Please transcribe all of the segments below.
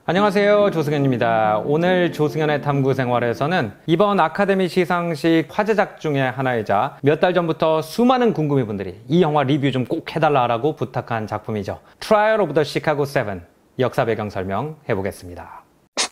안녕하세요, 조승현입니다. 오늘 조승현의 탐구 생활에서는 이번 아카데미 시상식 화제작 중에 하나이자 몇 달 전부터 수많은 궁금해 분들이 이 영화 리뷰 좀 꼭 해달라고 부탁한 작품이죠. Trial of the Chicago 7 역사 배경 설명 해보겠습니다.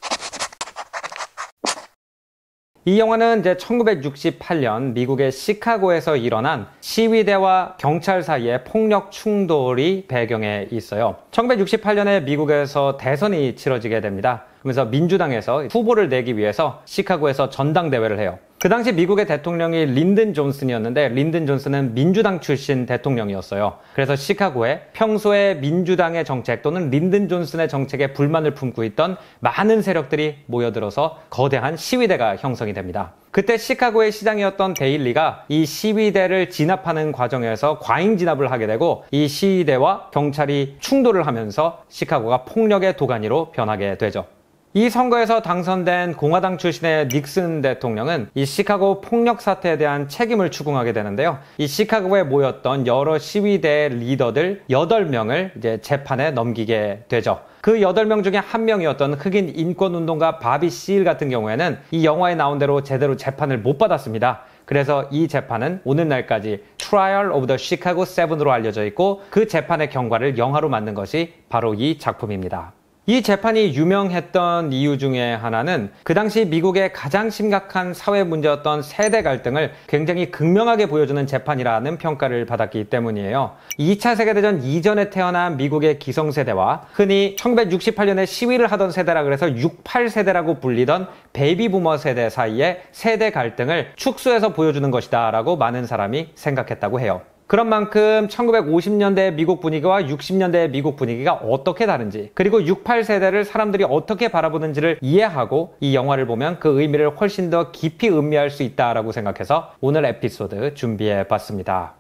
이 영화는 이제 1968년 미국의 시카고에서 일어난 시위대와 경찰 사이의 폭력 충돌이 배경에 있어요. 1968년에 미국에서 대선이 치러지게 됩니다. 그러면서 민주당에서 후보를 내기 위해서 시카고에서 전당대회를 해요. 그 당시 미국의 대통령이 린든 존슨이었는데 린든 존슨은 민주당 출신 대통령이었어요. 그래서 시카고에 평소에 민주당의 정책 또는 린든 존슨의 정책에 불만을 품고 있던 많은 세력들이 모여들어서 거대한 시위대가 형성이 됩니다. 그때 시카고의 시장이었던 데일리가 이 시위대를 진압하는 과정에서 과잉 진압을 하게 되고 이 시위대와 경찰이 충돌을 하면서 시카고가 폭력의 도가니로 변하게 되죠. 이 선거에서 당선된 공화당 출신의 닉슨 대통령은 이 시카고 폭력 사태에 대한 책임을 추궁하게 되는데요. 이 시카고에 모였던 여러 시위대 리더들 8명을 이제 재판에 넘기게 되죠. 그 8명 중에 한 명이었던 흑인 인권운동가 바비 시일 같은 경우에는 이 영화에 나온 대로 제대로 재판을 못 받았습니다. 그래서 이 재판은 오늘날까지 Trial of the Chicago 7으로 알려져 있고 그 재판의 경과를 영화로 만든 것이 바로 이 작품입니다. 이 재판이 유명했던 이유 중에 하나는 그 당시 미국의 가장 심각한 사회 문제였던 세대 갈등을 굉장히 극명하게 보여주는 재판이라는 평가를 받았기 때문이에요. 2차 세계대전 이전에 태어난 미국의 기성세대와 흔히 1968년에 시위를 하던 세대라 그래서 68세대라고 불리던 베이비부머 세대 사이의 세대 갈등을 축소해서 보여주는 것이다 라고 많은 사람이 생각했다고 해요. 그런 만큼 1950년대 미국 분위기와 60년대 미국 분위기가 어떻게 다른지 그리고 68세대를 사람들이 어떻게 바라보는지를 이해하고 이 영화를 보면 그 의미를 훨씬 더 깊이 음미할 수 있다라고 생각해서 오늘 에피소드 준비해 봤습니다.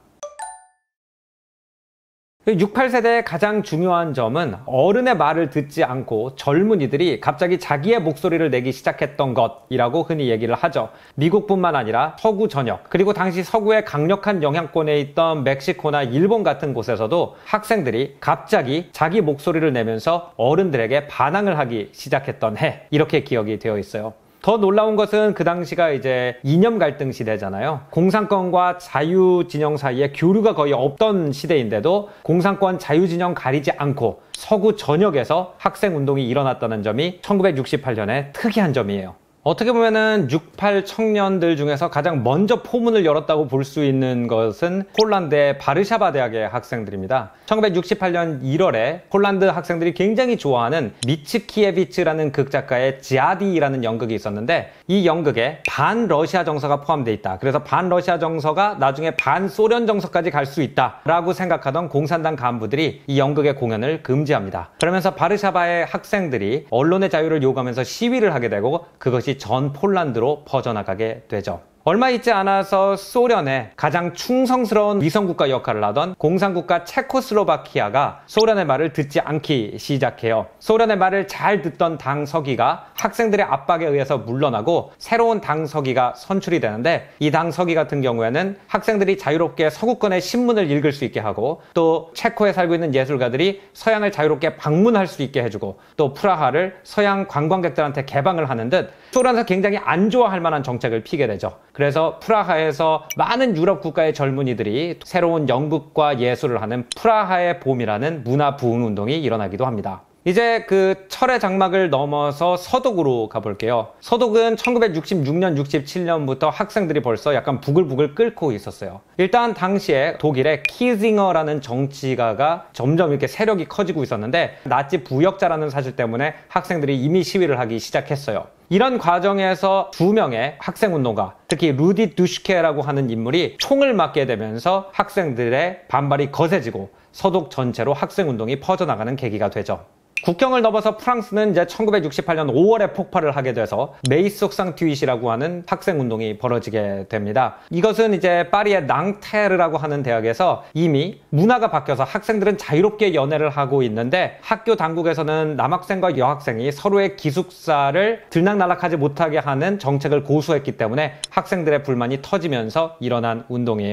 68세대의 가장 중요한 점은 어른의 말을 듣지 않고 젊은이들이 갑자기 자기의 목소리를 내기 시작했던 것이라고 흔히 얘기를 하죠. 미국뿐만 아니라 서구 전역 그리고 당시 서구의 강력한 영향권에 있던 멕시코나 일본 같은 곳에서도 학생들이 갑자기 자기 목소리를 내면서 어른들에게 반항을 하기 시작했던 해 이렇게 기억이 되어 있어요. 더 놀라운 것은 그 당시가 이제 이념 갈등 시대잖아요. 공산권과 자유진영 사이에 교류가 거의 없던 시대인데도 공산권 자유진영 가리지 않고 서구 전역에서 학생운동이 일어났다는 점이 1968년의 특이한 점이에요. 어떻게 보면은 68 청년들 중에서 가장 먼저 포문을 열었다고 볼 수 있는 것은 폴란드의 바르샤바 대학의 학생들입니다. 1968년 1월에 폴란드 학생들이 굉장히 좋아하는 미츠키에비츠라는 극작가의 지아디라는 연극이 있었는데 이 연극에 반러시아 정서가 포함되어 있다. 그래서 반러시아 정서가 나중에 반소련 정서까지 갈 수 있다 라고 생각하던 공산당 간부들이 이 연극의 공연을 금지합니다. 그러면서 바르샤바의 학생들이 언론의 자유를 요구하면서 시위를 하게 되고 그것이 전 폴란드로 퍼져나가게 되죠. 얼마 있지 않아서 소련의 가장 충성스러운 위성국가 역할을 하던 공산국가 체코슬로바키아가 소련의 말을 듣지 않기 시작해요. 소련의 말을 잘 듣던 당 서기가 학생들의 압박에 의해서 물러나고 새로운 당 서기가 선출이 되는데 이 당 서기 같은 경우에는 학생들이 자유롭게 서구권의 신문을 읽을 수 있게 하고 또 체코에 살고 있는 예술가들이 서양을 자유롭게 방문할 수 있게 해주고 또 프라하를 서양 관광객들한테 개방을 하는 듯 소련에서 굉장히 안 좋아할 만한 정책을 피게 되죠. 그래서 프라하에서 많은 유럽 국가의 젊은이들이 새로운 연극과 예술을 하는 프라하의 봄이라는 문화 부흥 운동이 일어나기도 합니다. 이제 그 철의 장막을 넘어서 서독으로 가볼게요. 서독은 1966년, 67년부터 학생들이 벌써 약간 부글부글 끓고 있었어요. 일단 당시에 독일의 키징어라는 정치가가 점점 이렇게 세력이 커지고 있었는데 나치 부역자라는 사실 때문에 학생들이 이미 시위를 하기 시작했어요. 이런 과정에서 2명의 학생운동가, 특히 루디 두슈케라고 하는 인물이 총을 맞게 되면서 학생들의 반발이 거세지고 서독 전체로 학생운동이 퍼져나가는 계기가 되죠. 국경을 넘어서 프랑스는 이제 1968년 5월에 폭발을 하게 돼서 메이속상튜잇이라고 하는 학생운동이 벌어지게 됩니다. 이것은 이제 파리의 낭테르라고 하는 대학에서 이미 문화가 바뀌어서 학생들은 자유롭게 연애를 하고 있는데 학교 당국에서는 남학생과 여학생이 서로의 기숙사를 들락날락하지 못하게 하는 정책을 고수했기 때문에 학생들의 불만이 터지면서 일어난 운동이에요.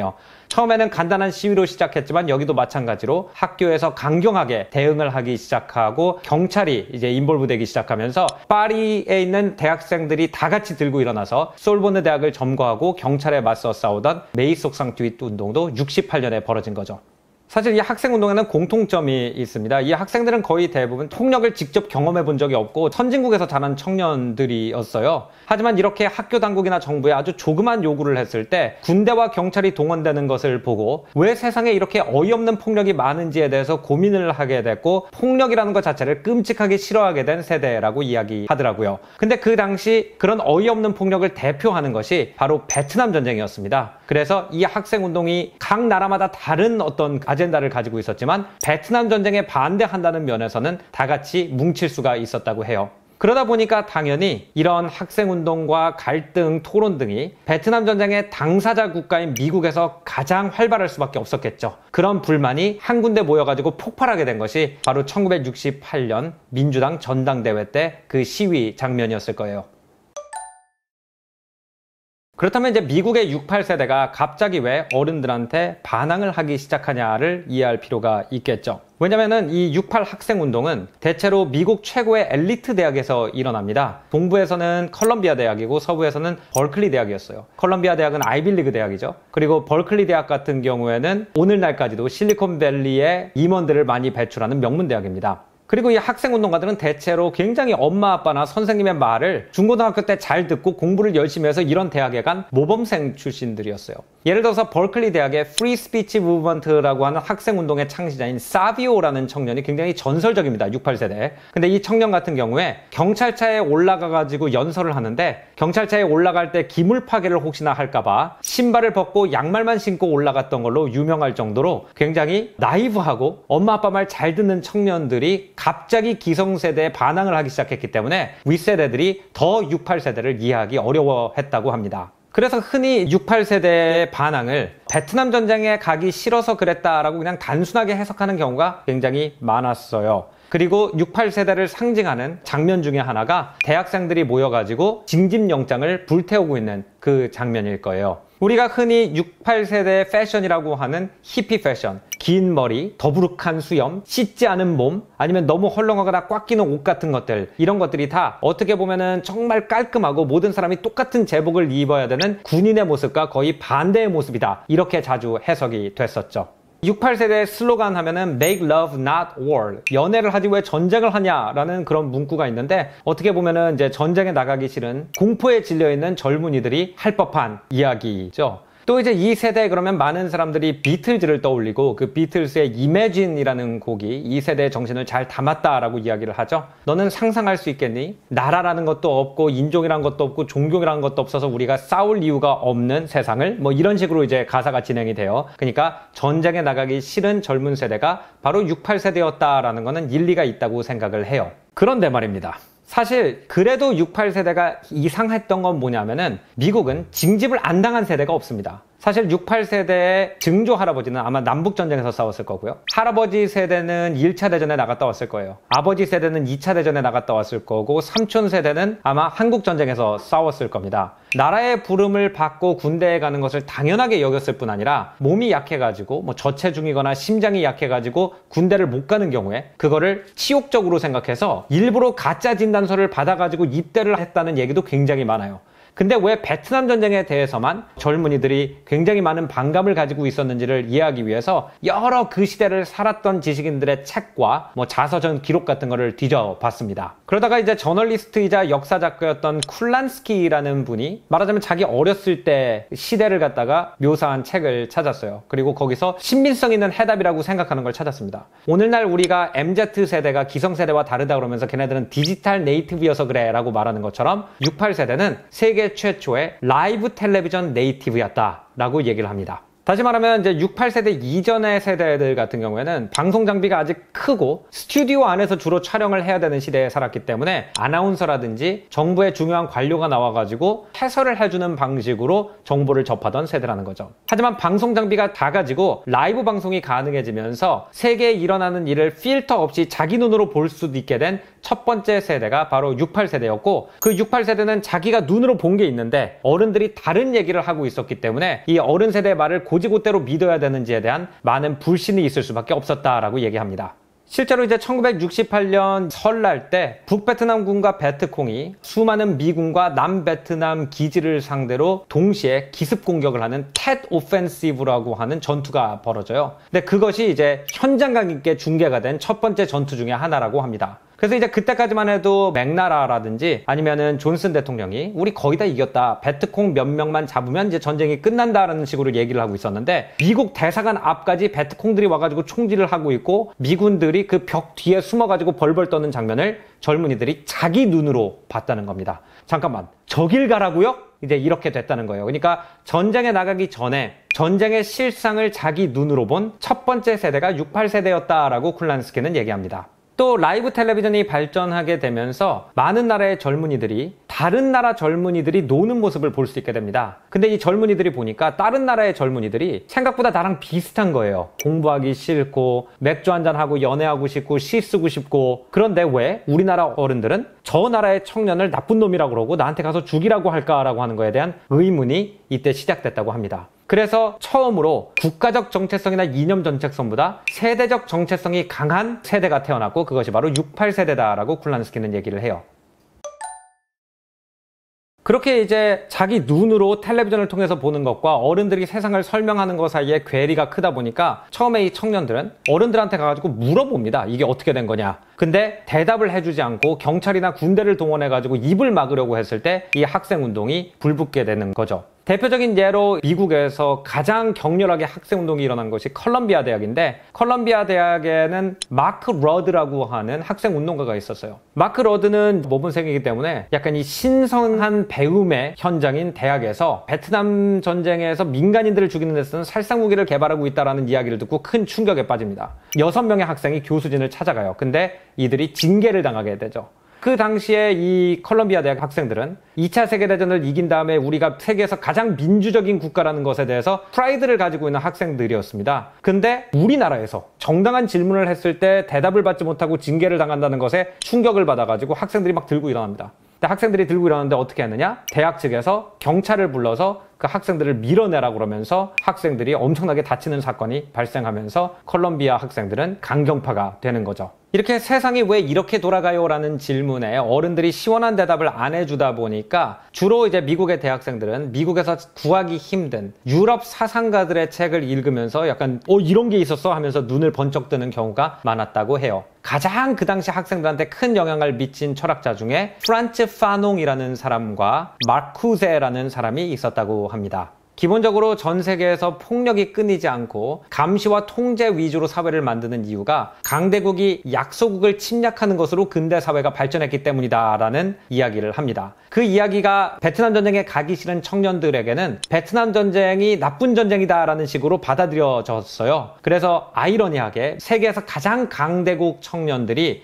처음에는 간단한 시위로 시작했지만 여기도 마찬가지로 학교에서 강경하게 대응을 하기 시작하고 경찰이 이제 인볼브되기 시작하면서 파리에 있는 대학생들이 다 같이 들고 일어나서 솔보느 대학을 점거하고 경찰에 맞서 싸우던 메이 속상투잇 운동도 68년에 벌어진 거죠. 사실 이 학생운동에는 공통점이 있습니다. 이 학생들은 거의 대부분 폭력을 직접 경험해 본 적이 없고 선진국에서 자란 청년들이었어요. 하지만 이렇게 학교 당국이나 정부에 아주 조그만 요구를 했을 때 군대와 경찰이 동원되는 것을 보고 왜 세상에 이렇게 어이없는 폭력이 많은지에 대해서 고민을 하게 됐고 폭력이라는 것 자체를 끔찍하게 싫어하게 된 세대라고 이야기하더라고요. 근데 그 당시 그런 어이없는 폭력을 대표하는 것이 바로 베트남 전쟁이었습니다. 그래서 이 학생운동이 각 나라마다 다른 어떤 아젠다를 가지고 있었지만 베트남 전쟁에 반대한다는 면에서는 다 같이 뭉칠 수가 있었다고 해요. 그러다 보니까 당연히 이런 학생운동과 갈등, 토론 등이 베트남 전쟁의 당사자 국가인 미국에서 가장 활발할 수밖에 없었겠죠. 그런 불만이 한 군데 모여가지고 폭발하게 된 것이 바로 1968년 민주당 전당대회 때 그 시위 장면이었을 거예요. 그렇다면 이제 미국의 68세대가 갑자기 왜 어른들한테 반항을 하기 시작하냐를 이해할 필요가 있겠죠. 왜냐면은 이 68 학생운동은 대체로 미국 최고의 엘리트 대학에서 일어납니다. 동부에서는 컬럼비아 대학이고 서부에서는 벌클리 대학이었어요. 컬럼비아 대학은 아이빌리그 대학이죠. 그리고 벌클리 대학 같은 경우에는 오늘날까지도 실리콘밸리의 임원들을 많이 배출하는 명문 대학입니다. 그리고 이 학생운동가들은 대체로 굉장히 엄마 아빠나 선생님의 말을 중고등학교 때 잘 듣고 공부를 열심히 해서 이런 대학에 간 모범생 출신들이었어요. 예를 들어서 벌클리 대학의 프리 스피치 무브먼트라고 하는 학생운동의 창시자인 사비오라는 청년이 굉장히 전설적입니다. 68세대. 근데 이 청년 같은 경우에 경찰차에 올라가가지고 연설을 하는데 경찰차에 올라갈 때 기물 파괴를 혹시나 할까봐 신발을 벗고 양말만 신고 올라갔던 걸로 유명할 정도로 굉장히 나이브하고 엄마 아빠 말 잘 듣는 청년들이 갑자기 기성세대에 반항을 하기 시작했기 때문에 윗세대들이 더 68세대를 이해하기 어려워했다고 합니다. 그래서 흔히 68세대의 반항을 베트남 전쟁에 가기 싫어서 그랬다라고 그냥 단순하게 해석하는 경우가 굉장히 많았어요. 그리고 68세대를 상징하는 장면 중에 하나가 대학생들이 모여가지고 징집영장을 불태우고 있는 그 장면일 거예요. 우리가 흔히 68세대의 패션이라고 하는 히피 패션, 긴 머리, 더부룩한 수염, 씻지 않은 몸, 아니면 너무 헐렁하거나 꽉 끼는 옷 같은 것들, 이런 것들이 다 어떻게 보면은 정말 깔끔하고 모든 사람이 똑같은 제복을 입어야 되는 군인의 모습과 거의 반대의 모습이다. 이렇게 자주 해석이 됐었죠. 68세대의 슬로건 하면은 Make love not war. 연애를 하지 왜 전쟁을 하냐라는 그런 문구가 있는데 어떻게 보면은 이제 전쟁에 나가기 싫은 공포에 질려있는 젊은이들이 할 법한 이야기죠. 또 이제 이 세대에 그러면 많은 사람들이 비틀즈를 떠올리고 그 비틀스의 Imagine이라는 곡이 이 세대의 정신을 잘 담았다라고 이야기를 하죠. 너는 상상할 수 있겠니? 나라라는 것도 없고 인종이라는 것도 없고 종교라는 것도 없어서 우리가 싸울 이유가 없는 세상을 뭐 이런 식으로 이제 가사가 진행이 돼요. 그러니까 전쟁에 나가기 싫은 젊은 세대가 바로 68세대였다라는 거는 일리가 있다고 생각을 해요. 그런데 말입니다. 사실 그래도 68세대가 이상했던 건 뭐냐면은 미국은 징집을 안 당한 세대가 없습니다. 사실 68세대의 증조 할아버지는 아마 남북전쟁에서 싸웠을 거고요. 할아버지 세대는 1차 대전에 나갔다 왔을 거예요. 아버지 세대는 2차 대전에 나갔다 왔을 거고 삼촌 세대는 아마 한국전쟁에서 싸웠을 겁니다. 나라의 부름을 받고 군대에 가는 것을 당연하게 여겼을 뿐 아니라 몸이 약해가지고 뭐 저체중이거나 심장이 약해가지고 군대를 못 가는 경우에 그거를 치욕적으로 생각해서 일부러 가짜 진단서를 받아가지고 입대를 했다는 얘기도 굉장히 많아요. 근데 왜 베트남 전쟁에 대해서만 젊은이들이 굉장히 많은 반감을 가지고 있었는지를 이해하기 위해서 여러 그 시대를 살았던 지식인들의 책과 뭐 자서전 기록 같은 거를 뒤져봤습니다. 그러다가 이제 저널리스트이자 역사작가였던 쿨란스키라는 분이 말하자면 자기 어렸을 때 시대를 갖다가 묘사한 책을 찾았어요. 그리고 거기서 신빙성 있는 해답이라고 생각하는 걸 찾았습니다. 오늘날 우리가 MZ세대가 기성세대와 다르다 그러면서 걔네들은 디지털 네이티브여서 그래 라고 말하는 것처럼 68세대는 세계 최초의 라이브 텔레비전 네이티브였다 라고 얘기를 합니다. 다시 말하면 이제 68세대 이전의 세대들 같은 경우에는 방송 장비가 아직 크고 스튜디오 안에서 주로 촬영을 해야 되는 시대에 살았기 때문에 아나운서라든지 정부의 중요한 관료가 나와가지고 해설을 해주는 방식으로 정보를 접하던 세대라는 거죠. 하지만 방송 장비가 작아지고 라이브 방송이 가능해지면서 세계에 일어나는 일을 필터 없이 자기 눈으로 볼 수도 있게 된 첫 번째 세대가 바로 68세대였고 그 68세대는 자기가 눈으로 본 게 있는데 어른들이 다른 얘기를 하고 있었기 때문에 이 어른 세대의 말을 곧이곧대로 믿어야 되는지에 대한 많은 불신이 있을 수밖에 없었다라고 얘기합니다. 실제로 이제 1968년 설날 때 북베트남군과 베트콩이 수많은 미군과 남베트남 기지를 상대로 동시에 기습 공격을 하는 텟 오펜시브라고 하는 전투가 벌어져요. 근데 그것이 이제 현장감 있게 중계가 된 첫 번째 전투 중에 하나라고 합니다. 그래서 이제 그때까지만 해도 맥나라라든지 아니면은 존슨 대통령이 우리 거의 다 이겼다. 베트콩 몇 명만 잡으면 이제 전쟁이 끝난다라는 식으로 얘기를 하고 있었는데 미국 대사관 앞까지 베트콩들이 와가지고 총질을 하고 있고 미군들이 그 벽 뒤에 숨어가지고 벌벌 떠는 장면을 젊은이들이 자기 눈으로 봤다는 겁니다. 잠깐만, 저길 가라고요? 이제 이렇게 됐다는 거예요. 그러니까 전쟁에 나가기 전에 전쟁의 실상을 자기 눈으로 본 첫 번째 세대가 68세대였다라고 쿨란스키는 얘기합니다. 또 라이브 텔레비전이 발전하게 되면서 많은 나라의 젊은이들이 다른 나라 젊은이들이 노는 모습을 볼 수 있게 됩니다. 근데 이 젊은이들이 보니까 다른 나라의 젊은이들이 생각보다 나랑 비슷한 거예요. 공부하기 싫고 맥주 한잔하고 연애하고 싶고 시 쓰고 싶고 그런데 왜 우리나라 어른들은 저 나라의 청년을 나쁜 놈이라고 그러고 나한테 가서 죽이라고 할까라고 하는 거에 대한 의문이 이때 시작됐다고 합니다. 그래서 처음으로 국가적 정체성이나 이념 정체성보다 세대적 정체성이 강한 세대가 태어났고 그것이 바로 68세대다라고 쿨란스키는 얘기를 해요. 그렇게 이제 자기 눈으로 텔레비전을 통해서 보는 것과 어른들이 세상을 설명하는 것 사이에 괴리가 크다 보니까 처음에 이 청년들은 어른들한테 가가지고 물어봅니다. 이게 어떻게 된 거냐. 근데 대답을 해주지 않고 경찰이나 군대를 동원해가지고 입을 막으려고 했을 때 이 학생운동이 불붙게 되는 거죠. 대표적인 예로 미국에서 가장 격렬하게 학생운동이 일어난 것이 컬럼비아 대학인데 컬럼비아 대학에는 마크 러드라고 하는 학생운동가가 있었어요. 마크 러드는 모범생이기 때문에 약간 이 신성한 배움의 현장인 대학에서 베트남 전쟁에서 민간인들을 죽이는 데 쓰는 살상무기를 개발하고 있다는 이야기를 듣고 큰 충격에 빠집니다. 6명의 학생이 교수진을 찾아가요. 근데 이들이 징계를 당하게 되죠. 그 당시에 이 컬럼비아 대학 학생들은 2차 세계대전을 이긴 다음에 우리가 세계에서 가장 민주적인 국가라는 것에 대해서 프라이드를 가지고 있는 학생들이었습니다. 근데 우리나라에서 정당한 질문을 했을 때 대답을 받지 못하고 징계를 당한다는 것에 충격을 받아가지고 학생들이 막 들고 일어납니다. 근데 학생들이 들고 일어났는데 어떻게 했느냐? 대학 측에서 경찰을 불러서 그 학생들을 밀어내라고 그러면서 학생들이 엄청나게 다치는 사건이 발생하면서 컬럼비아 학생들은 강경파가 되는 거죠. 이렇게 세상이 왜 이렇게 돌아가요? 라는 질문에 어른들이 시원한 대답을 안 해주다 보니까 주로 이제 미국의 대학생들은 미국에서 구하기 힘든 유럽 사상가들의 책을 읽으면서 약간 이런 게 있었어? 하면서 눈을 번쩍 뜨는 경우가 많았다고 해요. 가장 그 당시 학생들한테 큰 영향을 미친 철학자 중에 프란츠 파농이라는 사람과 마르쿠제라는 사람이 있었다고 합니다. 기본적으로 전 세계에서 폭력이 끊이지 않고 감시와 통제 위주로 사회를 만드는 이유가 강대국이 약소국을 침략하는 것으로 근대 사회가 발전했기 때문이다라는 이야기를 합니다. 그 이야기가 베트남 전쟁에 가기 싫은 청년들에게는 베트남 전쟁이 나쁜 전쟁이다라는 식으로 받아들여졌어요. 그래서 아이러니하게 세계에서 가장 강대국 청년들이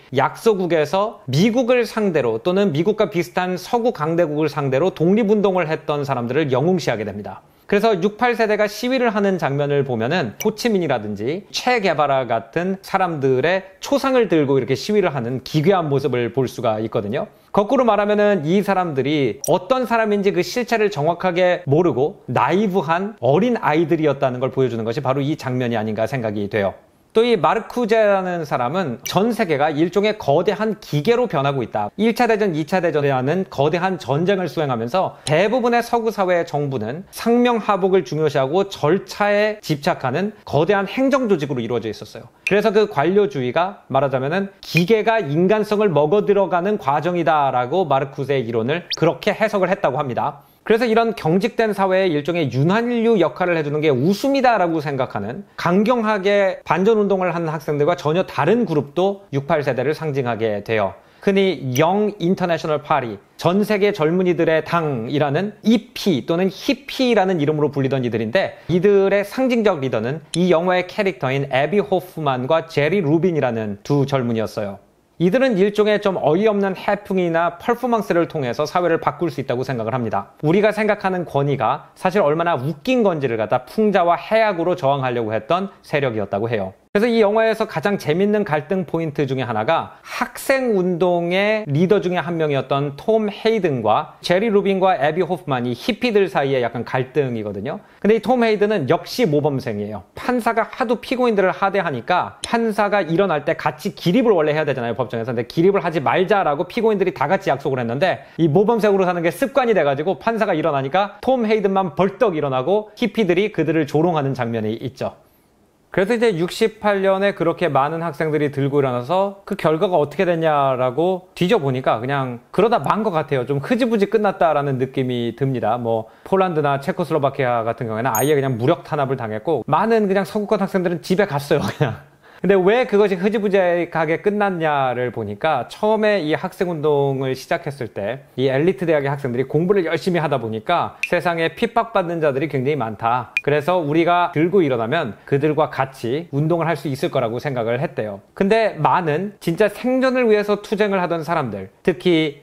약소국에서 미국을 상대로 또는 미국과 비슷한 서구 강대국을 상대로 독립운동을 했던 사람들을 영웅시하게 됩니다. 그래서 68세대가 시위를 하는 장면을 보면은 호치민이라든지 체 게바라 같은 사람들의 초상을 들고 이렇게 시위를 하는 기괴한 모습을 볼 수가 있거든요. 거꾸로 말하면은 이 사람들이 어떤 사람인지 그 실체를 정확하게 모르고 나이브한 어린 아이들이었다는 걸 보여주는 것이 바로 이 장면이 아닌가 생각이 돼요. 또 이 마르쿠제라는 사람은 전 세계가 일종의 거대한 기계로 변하고 있다. 1차 대전, 2차 대전이라는 거대한 전쟁을 수행하면서 대부분의 서구 사회의 정부는 상명하복을 중요시하고 절차에 집착하는 거대한 행정 조직으로 이루어져 있었어요. 그래서 그 관료주의가 말하자면은 기계가 인간성을 먹어들어가는 과정이다라고 마르쿠제의 이론을 그렇게 해석을 했다고 합니다. 그래서 이런 경직된 사회에 일종의 윤활유 역할을 해주는 게 웃음이다라고 생각하는 강경하게 반전운동을 하는 학생들과 전혀 다른 그룹도 68세대를 상징하게 돼요. 흔히 영 인터내셔널 파리, 전 세계 젊은이들의 당이라는 EP 또는 히피라는 이름으로 불리던 이들인데 이들의 상징적 리더는 이 영화의 캐릭터인 애비 호프만과 제리 루빈이라는 두 젊은이였어요. 이들은 일종의 좀 어이없는 해풍이나 퍼포먼스를 통해서 사회를 바꿀 수 있다고 생각을 합니다. 우리가 생각하는 권위가 사실 얼마나 웃긴 건지를 갖다 풍자와 해악으로 저항하려고 했던 세력이었다고 해요. 그래서 이 영화에서 가장 재밌는 갈등 포인트 중에 하나가 학생 운동의 리더 중에 한 명이었던 톰 헤이든과 제리 루빈과 애비 호프만이 히피들 사이에 약간 갈등이거든요. 근데 이 톰 헤이든은 역시 모범생이에요. 판사가 하도 피고인들을 하대하니까 판사가 일어날 때 같이 기립을 원래 해야 되잖아요, 법정에서. 근데 기립을 하지 말자라고 피고인들이 다 같이 약속을 했는데 이 모범생으로 사는 게 습관이 돼가지고 판사가 일어나니까 톰 헤이든만 벌떡 일어나고 히피들이 그들을 조롱하는 장면이 있죠. 그래서 이제 68년에 그렇게 많은 학생들이 들고 일어나서 그 결과가 어떻게 됐냐라고 뒤져보니까 그냥 그러다 만 것 같아요. 좀 흐지부지 끝났다라는 느낌이 듭니다. 뭐 폴란드나 체코슬로바키아 같은 경우에는 아예 그냥 무력 탄압을 당했고 많은 그냥 서구권 학생들은 집에 갔어요, 그냥. 근데 왜 그것이 흐지부지하게 끝났냐를 보니까 처음에 이 학생운동을 시작했을 때 이 엘리트 대학의 학생들이 공부를 열심히 하다 보니까 세상에 핍박받는 자들이 굉장히 많다. 그래서 우리가 들고 일어나면 그들과 같이 운동을 할 수 있을 거라고 생각을 했대요. 근데 많은 진짜 생존을 위해서 투쟁을 하던 사람들, 특히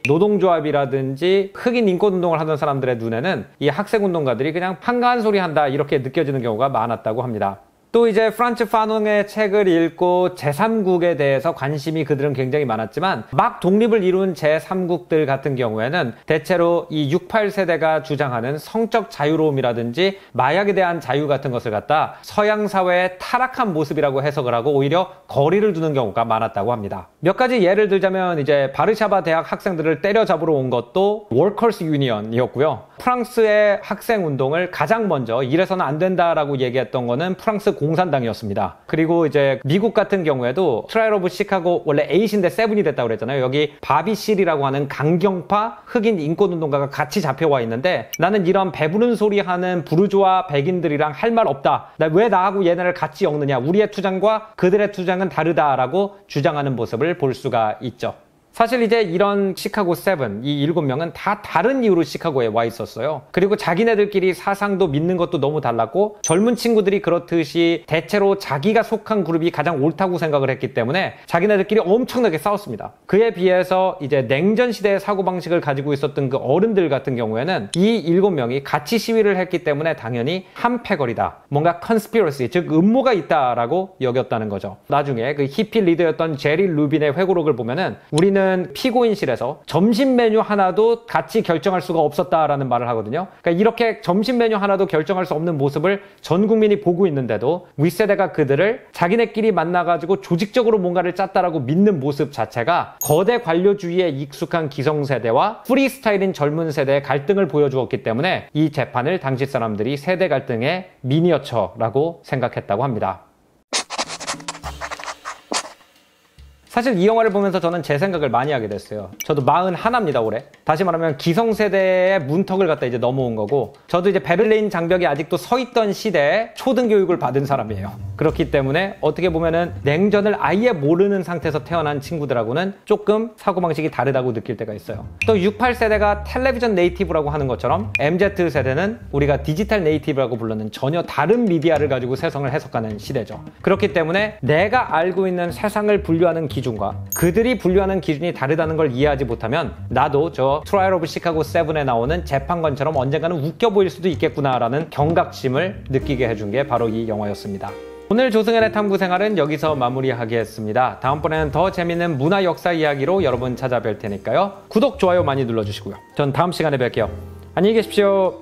노동조합이라든지 흑인 인권운동을 하던 사람들의 눈에는 이 학생운동가들이 그냥 한가한 소리 한다 이렇게 느껴지는 경우가 많았다고 합니다. 또 이제 프란츠 파논의 책을 읽고 제3국에 대해서 관심이 그들은 굉장히 많았지만 막 독립을 이룬 제3국들 같은 경우에는 대체로 이 68세대가 주장하는 성적 자유로움이라든지 마약에 대한 자유 같은 것을 갖다 서양 사회의 타락한 모습이라고 해석을 하고 오히려 거리를 두는 경우가 많았다고 합니다. 몇 가지 예를 들자면 이제 바르샤바 대학 학생들을 때려잡으러 온 것도 워커스 유니언이었고요. 프랑스의 학생 운동을 가장 먼저 이래서는 안 된다라고 얘기했던 거는 프랑스 공산당이었습니다. 그리고 이제 미국 같은 경우에도 트라이얼 오브 시카고 원래 8인데 7이 됐다고 그랬잖아요. 여기 바비 실이라고 하는 강경파 흑인 인권운동가가 같이 잡혀와 있는데 나는 이런 배부른 소리 하는 부르주아 백인들이랑 할 말 없다. 왜 나하고 얘네를 같이 엮느냐. 우리의 투쟁과 그들의 투쟁은 다르다라고 주장하는 모습을 볼 수가 있죠. 사실 이제 이런 시카고 7, 이 7명은 다 다른 이유로 시카고에 와 있었어요. 그리고 자기네들끼리 사상도 믿는 것도 너무 달랐고 젊은 친구들이 그렇듯이 대체로 자기가 속한 그룹이 가장 옳다고 생각을 했기 때문에 자기네들끼리 엄청나게 싸웠습니다. 그에 비해서 이제 냉전 시대의 사고방식을 가지고 있었던 그 어른들 같은 경우에는 이 7명이 같이 시위를 했기 때문에 당연히 한 패거리다. 뭔가 컨스피러시, 즉 음모가 있다라고 여겼다는 거죠. 나중에 그 히피 리더였던 제리 루빈의 회고록을 보면은 우리는 피고인실에서 점심 메뉴 하나도 같이 결정할 수가 없었다라는 말을 하거든요. 그러니까 이렇게 점심 메뉴 하나도 결정할 수 없는 모습을 전 국민이 보고 있는데도 윗세대가 그들을 자기네끼리 만나가지고 조직적으로 뭔가를 짰다라고 믿는 모습 자체가 거대 관료주의에 익숙한 기성세대와 프리스타일인 젊은 세대의 갈등을 보여주었기 때문에 이 재판을 당시 사람들이 세대 갈등의 미니어처라고 생각했다고 합니다. 사실 이 영화를 보면서 저는 제 생각을 많이 하게 됐어요. 저도 41입니다, 올해. 다시 말하면 기성세대의 문턱을 갖다 이제 넘어온 거고, 저도 이제 베를린 장벽에 아직도 서 있던 시대에 초등교육을 받은 사람이에요. 그렇기 때문에 어떻게 보면은 냉전을 아예 모르는 상태에서 태어난 친구들하고는 조금 사고방식이 다르다고 느낄 때가 있어요. 또 68세대가 텔레비전 네이티브라고 하는 것처럼 MZ세대는 우리가 디지털 네이티브라고 부르는 전혀 다른 미디어를 가지고 세상을 해석하는 시대죠. 그렇기 때문에 내가 알고 있는 세상을 분류하는 기준과 그들이 분류하는 기준이 다르다는 걸 이해하지 못하면 나도 저 트라이얼 오브 시카고 7에 나오는 재판관처럼 언젠가는 웃겨 보일 수도 있겠구나라는 경각심을 느끼게 해준 게 바로 이 영화였습니다. 오늘 조승현의 탐구생활은 여기서 마무리하겠습니다. 다음번에는 더 재밌는 문화 역사 이야기로 여러분 찾아뵐 테니까요. 구독, 좋아요 많이 눌러주시고요. 전 다음 시간에 뵐게요. 안녕히 계십시오.